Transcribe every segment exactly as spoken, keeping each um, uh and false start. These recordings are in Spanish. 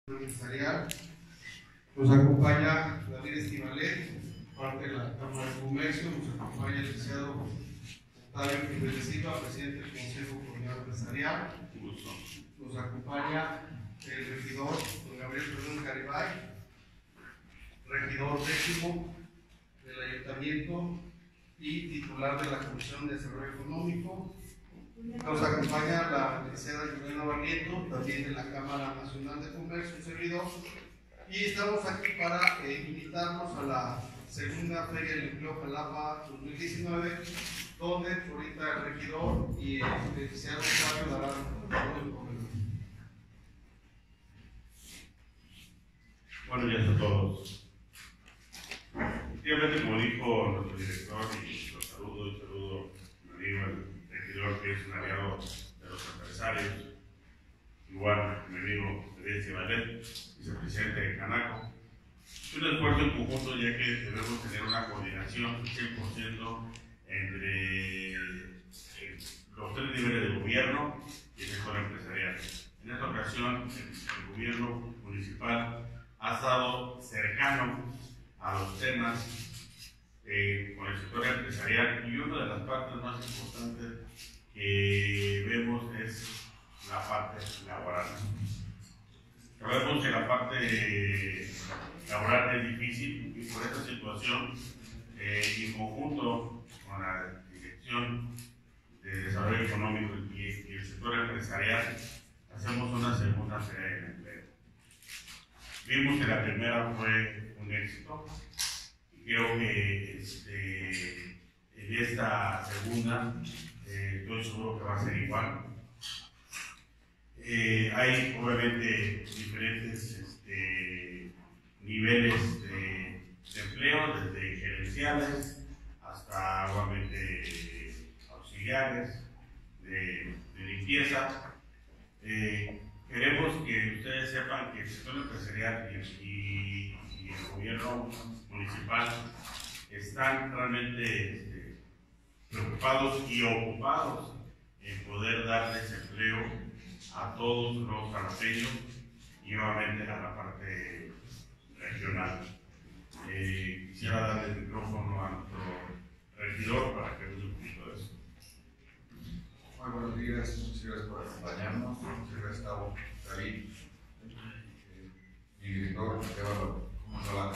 Empresarial. Nos acompaña David Estivalet, parte de la Cámara de Comercio. Nos acompaña el licenciado Octavio Jiménez Silva, presidente del Consejo Coordinador Empresarial. Nos acompaña el regidor don Gabriel Perdón Caribay, regidor décimo del Ayuntamiento y titular de la Comisión de Desarrollo Económico. Nos acompaña la licenciada Juliana Barrientos, también de la Cámara Nacional de Comercio, un servidor. Y estamos aquí para eh, invitarnos a la segunda Feria del Empleo Jalapa dos mil diecinueve, donde ahorita el regidor y el licenciado Octavio darán el comentario. Buenos días a todos. Efectivamente, como dijo nuestro director, y los saludo, y saludo a mi amigo el regidor, que es un aliado de los empresarios, igual mi amigo David Estivalet, vicepresidente de Canaco. Es un esfuerzo en conjunto, ya que debemos tener una coordinación cien por ciento entre los tres niveles de gobierno y el sector empresarial. En esta ocasión, el gobierno municipal ha estado cercano a los temas eh, con el sector empresarial, y una de las partes más importantes que vemos es la parte laboral. Sabemos que la parte laboral es difícil, y por esta situación, eh, en conjunto con la Dirección de Desarrollo Económico y, y el sector empresarial, hacemos una segunda feria de empleo. Vimos que la primera fue un éxito, y creo que este, en esta segunda eh, estoy seguro que va a ser igual. Eh, hay obviamente diferentes este, niveles de, de empleo, desde gerenciales hasta obviamente auxiliares de, de limpieza. Eh, queremos que ustedes sepan que el sector empresarial y, y, y el gobierno municipal están realmente este, preocupados y ocupados en poder darles empleo a todos los jalapeños y obviamente a la parte regional. Eh, quisiera darle el micrófono a nuestro regidor para que nos un poquito de eso. Muy buenos días, muchas gracias por acompañarnos. Muchas gracias, Gustavo, David, eh, mi director, Mateo, ¿cómo está?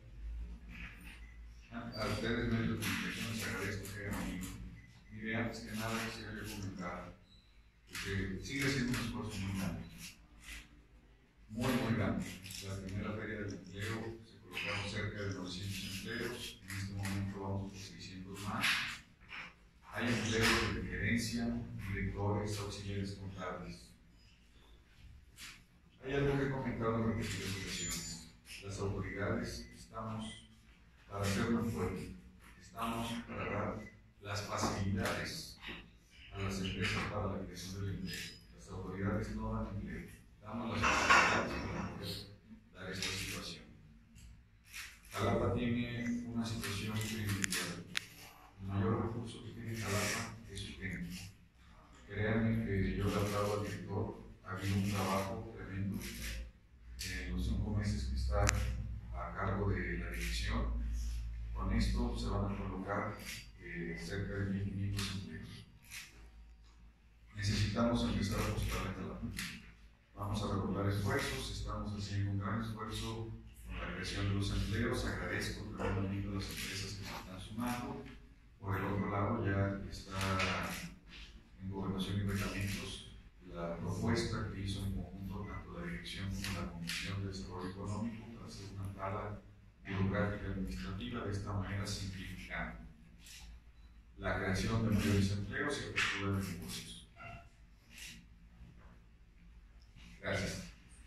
A ustedes, medios de comunicación, les agradezco que hayan venido. Mire, antes que nada, quisiera yo comentar que sigue siendo un esfuerzo muy grande, muy, muy grande. La primera feria del empleo se colocaron cerca de novecientos empleos, en este momento vamos por seiscientos más. Hay empleos de gerencia, directores, auxiliares contables. Hay algo que he comentado en repetidas ocasiones. Las autoridades estamos para hacer un fuerte, estamos para dar las facilidades a las empresas para la creación del empleo. Las autoridades no dan empleo, damos las facilidades para poder dar esta situación. Jalapa tiene una situación privilegiada. El mayor recurso que tiene Jalapa es su gente. Créanme que yo le hablaba al director, ha habido un trabajo tremendo en los cinco meses que está a cargo de la dirección. Con esto se van a colocar eh, cerca de mil quinientos empleos. Necesitamos empezar a apostar a Jalapa. Vamos a redoblar esfuerzos, estamos haciendo un gran esfuerzo con la creación de los empleos. Agradezco tremendamente a las empresas que se están sumando. Por el otro lado, ya está en Gobernación y Reglamentos la propuesta que hizo en conjunto tanto la Dirección como la Comisión de Desarrollo Económico para hacer una tabla burocrática administrativa, de esta manera simplificando la creación de mayores empleos y apertura de negocios. Gracias.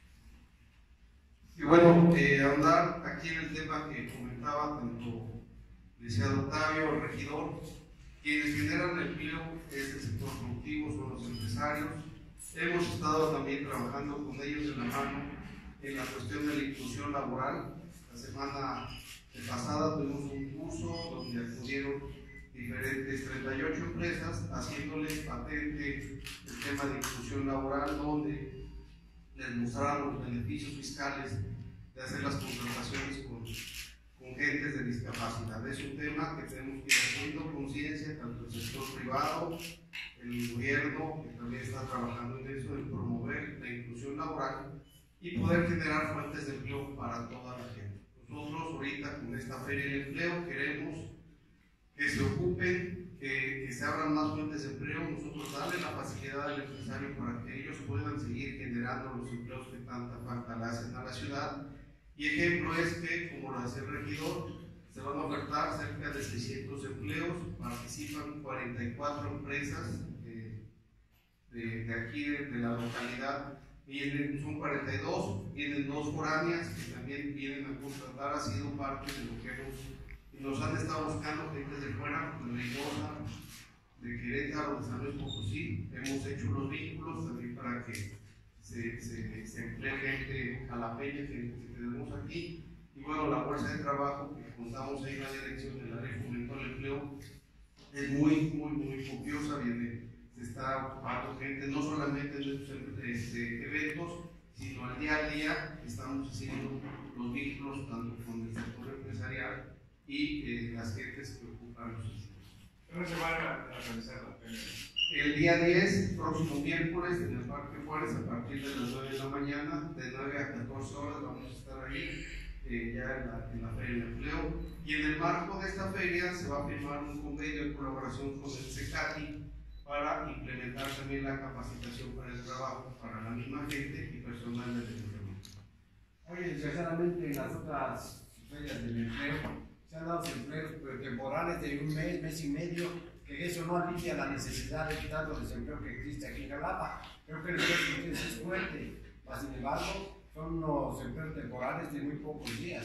Y bueno, eh, andar aquí en el tema que comentaba tanto el licenciado Octavio, el regidor, quienes generan empleo es el sector productivo, son los empresarios. Hemos estado también trabajando con ellos de la mano en la cuestión de la inclusión laboral. La semana pasada tuvimos un curso donde acudieron diferentes treinta y ocho empresas haciéndoles patente el tema de inclusión laboral, donde les mostraron los beneficios fiscales de hacer las contrataciones con, con gentes de discapacidad. Es un tema que tenemos que ir haciendo conciencia, tanto el sector privado, el gobierno, que también está trabajando en eso, en promover la inclusión laboral y poder generar fuentes de empleo para toda la gente. Nosotros ahorita con esta Feria del Empleo queremos que se ocupen, que, que se abran más fuentes de empleo, nosotros darle la facilidad al empresario para que ellos puedan seguir generando los empleos que tanta falta le hacen a la ciudad. Y ejemplo es que, como lo hace el regidor, se van a ofertar cerca de seiscientos empleos, participan cuarenta y cuatro empresas de, de, de aquí, de, de la localidad, vienen, son cuarenta y dos, vienen dos foráneas que también vienen a contratar, ha sido parte de lo que hemos, nos han estado buscando gente de fuera, de Reynosa, de Querétaro, de San Luis Potosí, hemos hecho los vínculos también para que se, se, se emplee gente jalapeña que, que tenemos aquí. Y bueno, la fuerza de trabajo que contamos ahí en la dirección del área de fomento al empleo es muy, muy, muy copiosa, viene, se está ocupando gente, no solamente en estos este, eventos, sino al día a día estamos haciendo los vínculos tanto con el sector empresarial y eh, las gentes que ocupan los sitios. ¿Cómo se va a realizar la feria? El día diez, próximo miércoles, en el Parque Juárez, a partir de las nueve de la mañana, de nueve a catorce horas, vamos a estar ahí. Eh, ya en la, en la Feria del Empleo, y en el marco de esta feria se va a firmar un convenio en colaboración con el CECATI para implementar también la capacitación para el trabajo para la misma gente y personal del ayuntamiento. Oye, desgraciadamente en las otras ferias del empleo se han dado empleos temporales de un mes, mes y medio, que eso no alivia la necesidad de tanto desempleo que existe aquí en Jalapa. Creo que el empleo es fuerte, mas sin embargo son unos empleos temporales de muy pocos días.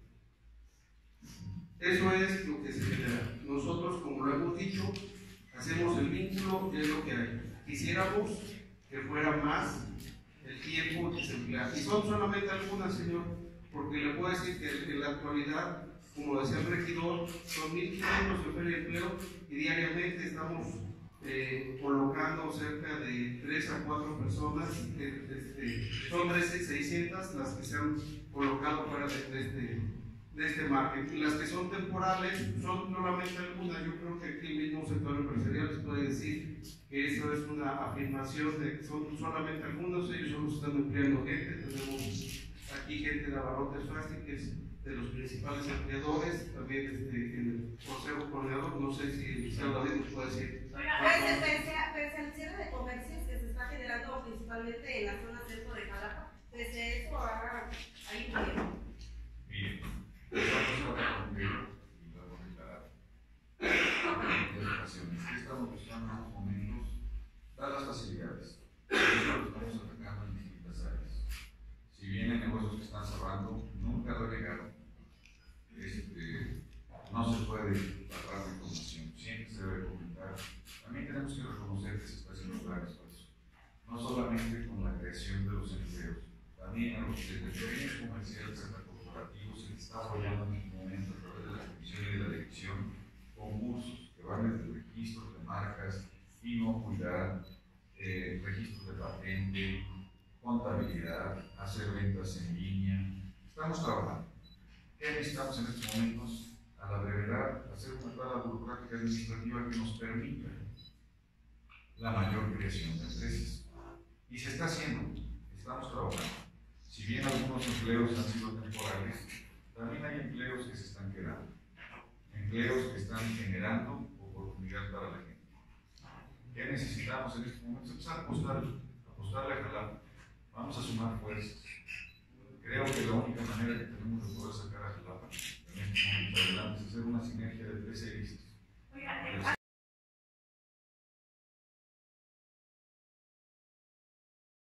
Eso es lo que se genera. Nosotros, como lo hemos dicho, hacemos el vínculo de lo que hay. Quisiéramos que fuera más el tiempo desempleado. Y son solamente algunas, señor, porque le puedo decir que en la actualidad, como decía el regidor, son mil quinientos de feria de empleo y diariamente estamos Eh, colocando cerca de tres a cuatro personas, eh, este, son trece mil seiscientas las que se han colocado fuera de, de, este, de este margen, y las que son temporales son solamente algunas. Yo creo que aquí el mismo sector empresarial les puede decir que eso es una afirmación de que son solamente algunos, ellos solo están empleando gente. Tenemos aquí gente de Abarrotes Fácil, que es de los principales empleadores, también este, en el consejo coordinador, no sé si se habla de nos puede decir. Oiga, pese, pese, pese al cierre de comercios que se está generando principalmente en la zona centro de Jalapa, pese a eso, ahora hay un tiempo. Miren, nosotros ahora conmigo y lo hemos declarado en varias ocasiones. ¿Qué estamos buscando en estos momentos? Dar las facilidades. Eso lo estamos atacando en distintas áreas. Si bien hay negocios que están cerrando, nunca lo he negado. Este, no se puede barrar la información, siempre se debe comentar. También tenemos que reconocer que se está haciendo un gran esfuerzo, no solamente con la creación de los empleos, también a los desde pequeños comerciales hasta corporativos se les está apoyando en este momento a través de la comisión y de la dirección concursos que van desde registros de marcas, inocuidad, eh, registros de patente, contabilidad, hacer ventas en línea. Estamos trabajando. ¿Qué necesitamos en estos momentos? A la brevedad, hacer una tabla burocrática administrativa que nos permita la mayor creación de empresas. Y se está haciendo, estamos trabajando. Si bien algunos empleos han sido temporales, también hay empleos que se están quedando. Empleos que están generando oportunidad para la gente. ¿Qué necesitamos en estos momentos? Empezar a apostar, apostarle a Jalapa. Vamos a sumar fuerzas. Creo que la única manera que tenemos de poder sacar a Jalapa en este momento adelante es hacer una sinergia de tres hélices.